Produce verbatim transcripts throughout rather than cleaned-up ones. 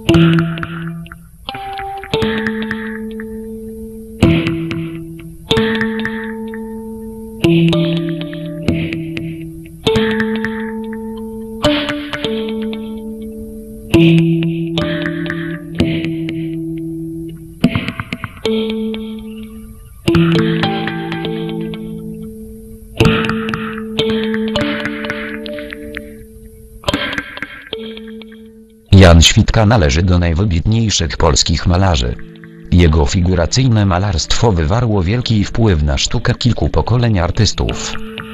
Jan Świtka należy do najwybitniejszych polskich malarzy. Jego figuracyjne malarstwo wywarło wielki wpływ na sztukę kilku pokoleń artystów.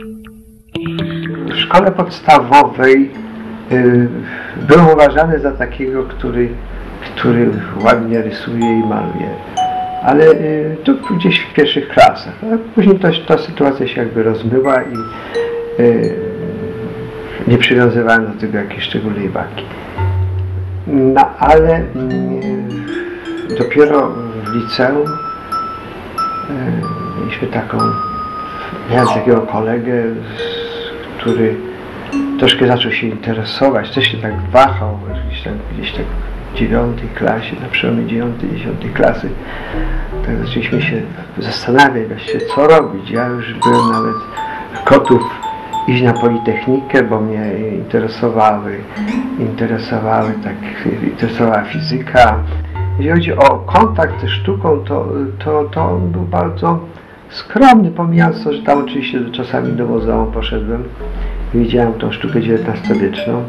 W szkole podstawowej y, był uważany za takiego, który, który ładnie rysuje i maluje. Ale y, to gdzieś w pierwszych klasach. A później to, ta sytuacja się jakby rozmyła i y, nie przywiązywałem do tego jakiejś szczególnej wagi. No ale y, dopiero w liceum y, mieliśmy taką, miałem takiego kolegę, który troszkę zaczął się interesować, też się tak wahał, gdzieś tak, gdzieś tak w dziewiątej klasie, na przełomie dziewiątej, dziesiątej klasy. Tak zaczęliśmy się zastanawiać właściwie, co robić. Ja już byłem nawet gotów iść na Politechnikę, bo mnie interesowały, interesowały tak, interesowała fizyka. Jeśli chodzi o kontakt ze sztuką, to, to, to on był bardzo skromny, pomijając to, że tam oczywiście czasami do muzeum poszedłem i widziałem tą sztukę dziewiętnastowieczną.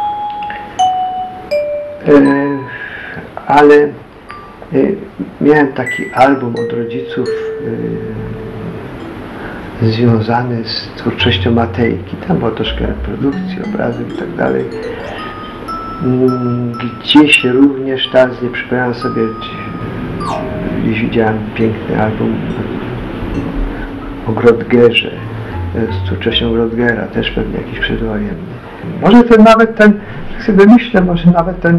Yy, ale yy, miałem taki album od rodziców yy, związany z twórczością Matejki. Tam było troszkę reprodukcji, obrazów i tak dalej. Gdzieś również teraz nie przypominam sobie, gdzieś widziałem piękny album o Grotgerze, z twórczością Grotgera, też pewnie jakiś przedwojenny. Może ten nawet ten, tak sobie myślę, może nawet ten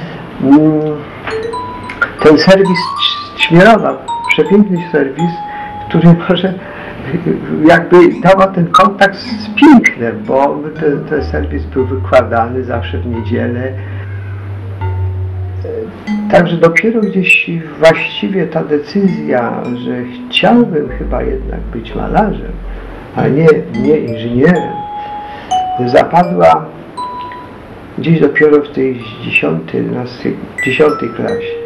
ten serwis Ćmierowa, przepiękny serwis, który może jakby dawał ten kontakt z pięknem, bo ten, ten serwis był wykładany zawsze w niedzielę. Także dopiero gdzieś właściwie ta decyzja, że chciałbym chyba jednak być malarzem, a nie, nie inżynierem, zapadła gdzieś dopiero w tej dziesiątej, dziesiątej klasie.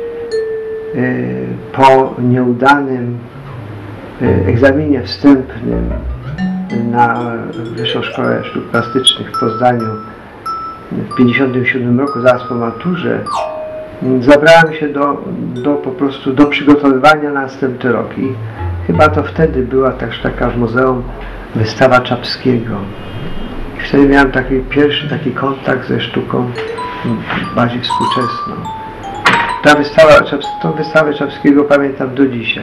Po nieudanym egzaminie wstępnym na Wyższą Szkołę Sztuk Plastycznych w Poznaniu w tysiąc dziewięćset pięćdziesiątym siódmym roku, zaraz po maturze, zabrałem się do, do po prostu do przygotowywania na następny rok i chyba to wtedy była też taka w muzeum wystawa Czapskiego. I wtedy miałem taki pierwszy taki kontakt ze sztuką bardziej współczesną. Ta wystawa, tą wystawę Czapskiego pamiętam do dzisiaj.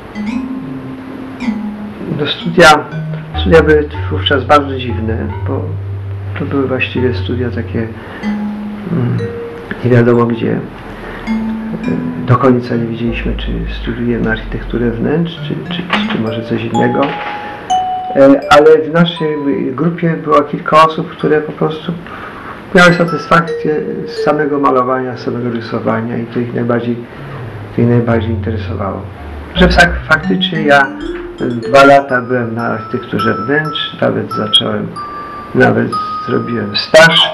Do studia, studia były wówczas bardzo dziwne, bo to były właściwie studia takie mm, nie wiadomo gdzie. Do końca nie wiedzieliśmy, czy studiujemy architekturę wnętrz, czy, czy, czy może coś innego. Ale w naszej grupie było kilka osób, które po prostu miały satysfakcję z samego malowania, z samego rysowania i to ich najbardziej, to ich najbardziej interesowało. Że faktycznie ja dwa lata byłem na architekturze wnętrz, nawet zacząłem, nawet zrobiłem staż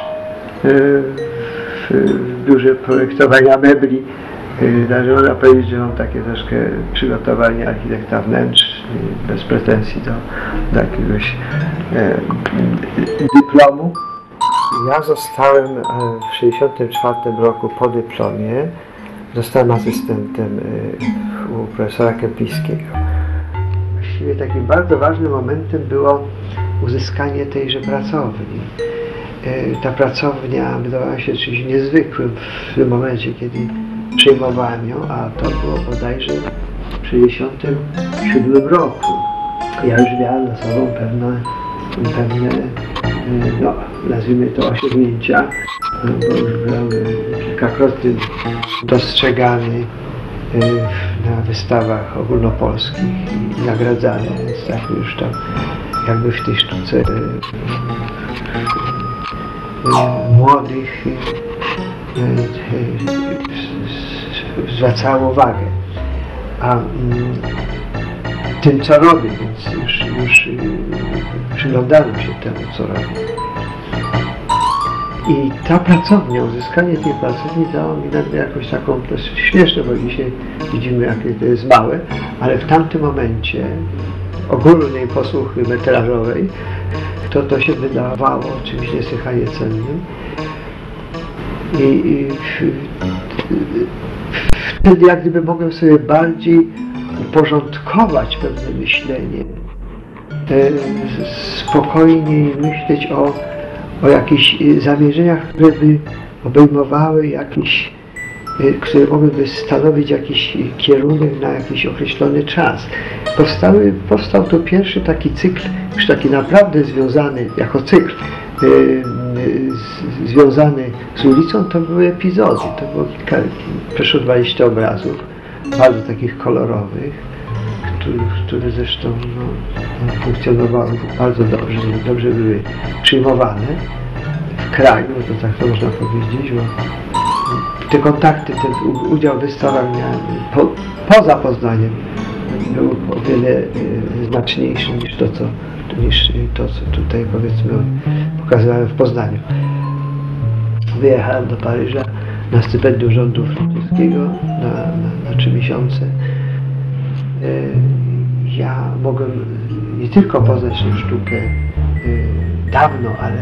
w biurze projektowania mebli. Także można powiedzieć, że mam takie troszkę przygotowanie architekta wnętrz, bez pretensji do, do jakiegoś e, dyplomu. Ja zostałem w tysiąc dziewięćset sześćdziesiątym czwartym roku po dyplomie, zostałem asystentem e, u profesora Kępińskiego. Właściwie takim bardzo ważnym momentem było uzyskanie tejże pracowni. E, ta pracownia wydawała się czymś niezwykłym w tym momencie, kiedy przejmowałem ją, a to było bodajże w tysiąc dziewięćset sześćdziesiątym siódmym roku. Ja już miałem za sobą pewne, pewne no, nazwijmy to osiągnięcia, bo już byłem kilkakrotnie dostrzegany na wystawach ogólnopolskich i nagradzany, więc tak już tam jakby w tej sztuce młodych zwracało uwagę. A mm, tym, co robię, więc już, już yy, przyglądałem się temu, co robię. I ta pracownia, uzyskanie tej pracowni dało mi nagle jakąś taką, to jest śmieszne, bo dzisiaj widzimy, jakie to jest małe, ale w tamtym momencie ogólnej posłuchy metrażowej, to to się wydawało czymś niesłychanie cennym. I, i wtedy jak gdyby mogłem sobie bardziej uporządkować pewne myślenie, spokojniej myśleć o, o jakichś zamierzeniach, które by obejmowały jakiś, które mogłyby stanowić jakiś kierunek na jakiś określony czas. Powstały, powstał tu pierwszy taki cykl, już taki naprawdę związany, jako cykl, yy, z, związany z ulicą, to były epizody, to było kilka, przeszło dwadzieścia obrazów, bardzo takich kolorowych, które, które zresztą no, funkcjonowały bardzo dobrze, dobrze były przyjmowane w kraju, to tak to można powiedzieć, bo te kontakty, ten udział w wystawach miałem po, poza Poznaniem był o wiele y, znaczniejszy niż to, co, niż to, co tutaj powiedzmy pokazywałem w Poznaniu. Wyjechałem do Paryża na stypendium rządu francuskiego na, na, na trzy miesiące. Y, ja mogłem nie tylko poznać tę sztukę y, dawno, ale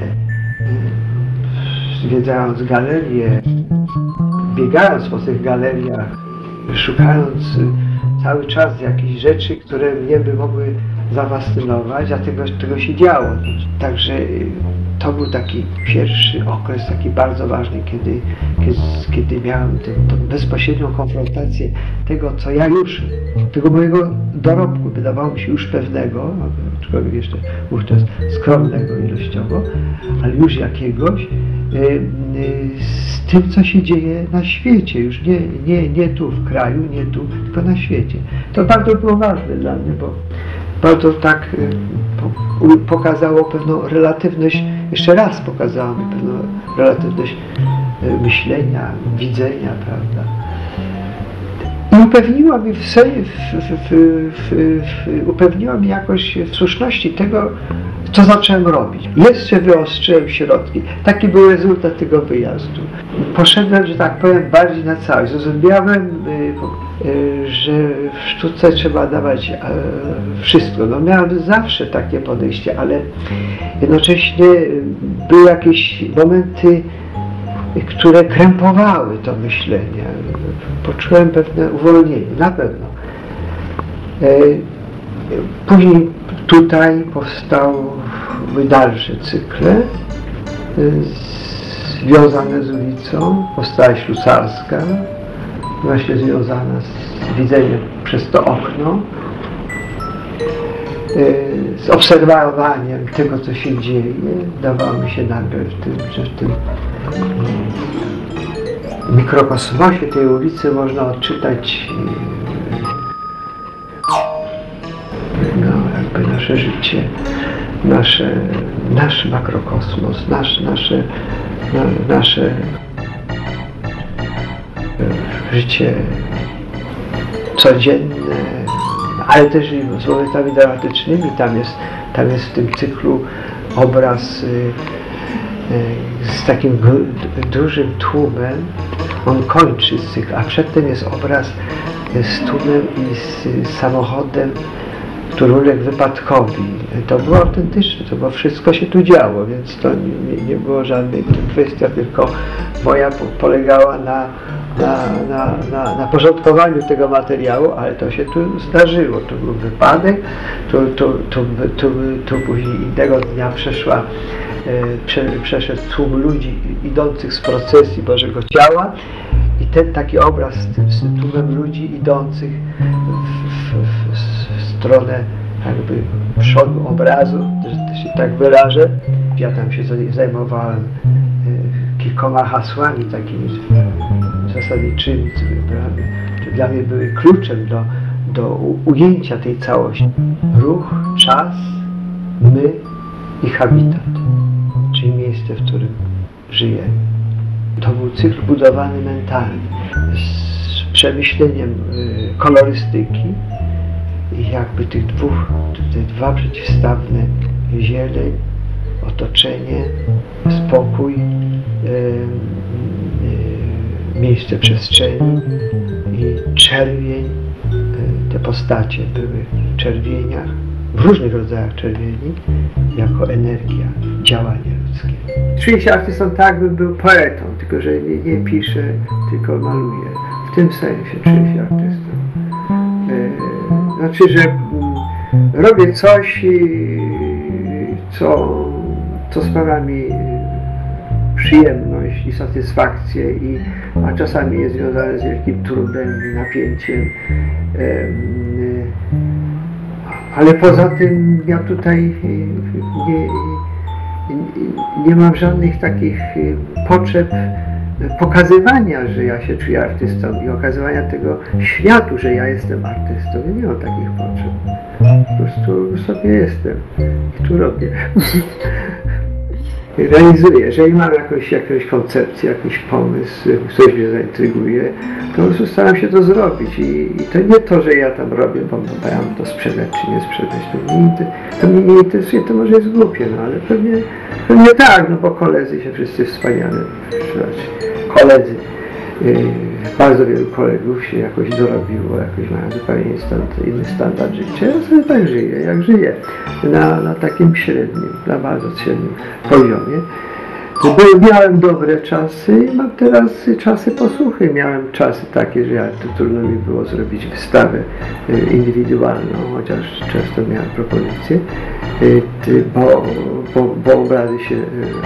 y, zwiedzając galerie, biegając po tych galeriach, szukając cały czas jakichś rzeczy, które mnie by mogły zafascynować, a tego, tego się działo. Także to był taki pierwszy okres, taki bardzo ważny, kiedy, kiedy, kiedy miałem tę, tą bezpośrednią konfrontację tego, co ja już, tego mojego dorobku, wydawało mi się już pewnego, aczkolwiek jeszcze wówczas skromnego ilościowo, ale już jakiegoś, z tym, co się dzieje na świecie, już nie, nie, nie tu w kraju, nie tu, tylko na świecie. To bardzo było ważne dla mnie, bo bardzo tak pokazało pewną relatywność, jeszcze raz pokazało mi pewną relatywność myślenia, widzenia, prawda. I upewniła mi w, w, w, w, w, upewniła mi jakoś w słuszności tego, co zacząłem robić. Jeszcze wyostrzyłem środki. Taki był rezultat tego wyjazdu. Poszedłem, że tak powiem, bardziej na całość. Zrozumiałem, że w sztuce trzeba dawać wszystko. No, miałem zawsze takie podejście, ale jednocześnie były jakieś momenty, które krępowały to myślenie. Poczułem pewne uwolnienie, na pewno. Później tutaj powstały dalsze cykle związane z ulicą. Powstała ślusarska, właśnie związana z widzeniem przez to okno, z obserwowaniem tego, co się dzieje. Dawało mi się nagle w tym, że w tym mikrokosmosie tej ulicy można odczytać no, jakby nasze życie, nasze, nasz makrokosmos, nasz, nasze, na, nasze życie codzienne, ale też i z momentami dramatycznymi. Tam jest, tam jest w tym cyklu obraz y, y, z takim dużym tłumem. On kończy cykl, a przedtem jest obraz z tłumem i z samochodem, który uległ wypadkowi. To było autentyczne, to było, wszystko się tu działo, więc to nie, nie było żadnej kwestia, tylko moja polegała na, na, na, na, na porządkowaniu tego materiału, ale to się tu zdarzyło. To był wypadek, tu, tu, tu, tu, tu później innego dnia przeszła, prze, przeszedł tłum ludzi idących z procesji Bożego Ciała i ten taki obraz z tym, z tym tłumem ludzi idących w, w, w, w stronę jakby przodu obrazu, że się tak wyrażę. Ja tam się zajmowałem kilkoma hasłami takimi zasadniczymi, które dla mnie były kluczem do, do ujęcia tej całości. Ruch, czas, my i habitat, czyli miejsce, w którym żyjemy. To był cykl budowany mentalnie. przemyśleniem y, kolorystyki i jakby tych dwóch, te dwa przeciwstawne zieleń, otoczenie, spokój, y, y, miejsce przestrzeni i czerwień. Y, te postacie były w czerwieniach, w różnych rodzajach czerwieni, jako energia działania ludzkiego. Czuję się artystą tak, bym był poetą, tylko że nie, nie piszę, tylko maluję. W tym sensie czuję się artystą. Y, znaczy, że y, robię coś, y, co, co sprawia mi przyjemność i satysfakcję, i, a czasami jest związane z wielkim trudem i napięciem. Ale poza tym ja tutaj nie, nie mam żadnych takich potrzeb pokazywania, że ja się czuję artystą i okazywania tego światu, że ja jestem artystą. Ja nie mam takich potrzeb. Po prostu sobie jestem i tu robię. Realizuję. Jeżeli mam jakąś, jakąś koncepcję, jakiś pomysł, coś mnie zaintryguje, to po prostu staram się to zrobić. I, i to nie to, że ja tam robię, bo, bo ja mam to sprzedać czy nie sprzedać. To mnie, to mnie nie interesuje, to może jest głupie, no ale pewnie, pewnie tak, no bo koledzy się wszyscy wspaniale, znaczy, koledzy, yy, bardzo wielu kolegów się jakoś dorobiło, jakoś mają zupełnie stand, inny standard życia. Ja sobie tak żyję, jak żyję, na, na takim średnim, na bardzo średnim poziomie. Były, miałem dobre czasy i mam teraz czasy posłuchy. Miałem czasy takie, że ja, to trudno mi było zrobić wystawę indywidualną, chociaż często miałem propozycje, bo, bo, bo obrazy się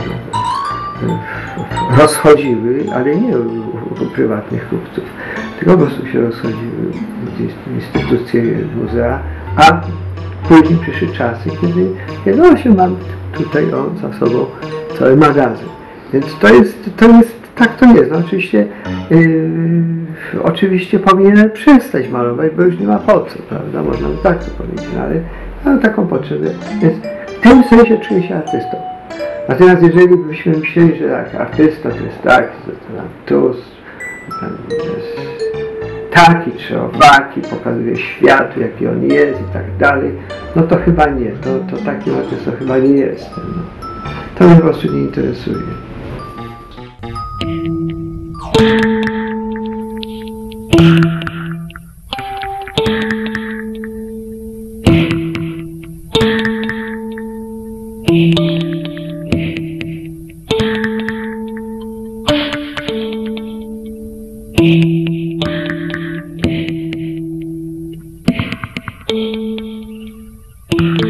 rozchodziły, ale nie u, u, u prywatnych kupców, tylko po prostu się rozchodziły instytucje, muzea, a później przyszły czasy, kiedy, kiedy no się mam tutaj o, za sobą cały magazyn. Więc to jest, to jest, tak to jest. No oczywiście, yy, oczywiście powinienem przestać malować, bo już nie ma po co, prawda? Można by tak to powiedzieć, no, ale mam taką potrzebę. Więc w tym sensie czuję się artystą. Natomiast jeżeli byśmy myśleli, że tak, artysta to jest tak, to, to tam tu, tam jest taki czy owaki, pokazuje światu, jaki on jest i tak dalej, no to chyba nie, to, to takim artystą chyba nie jestem. No. To mnie po prostu nie interesuje. Thank you.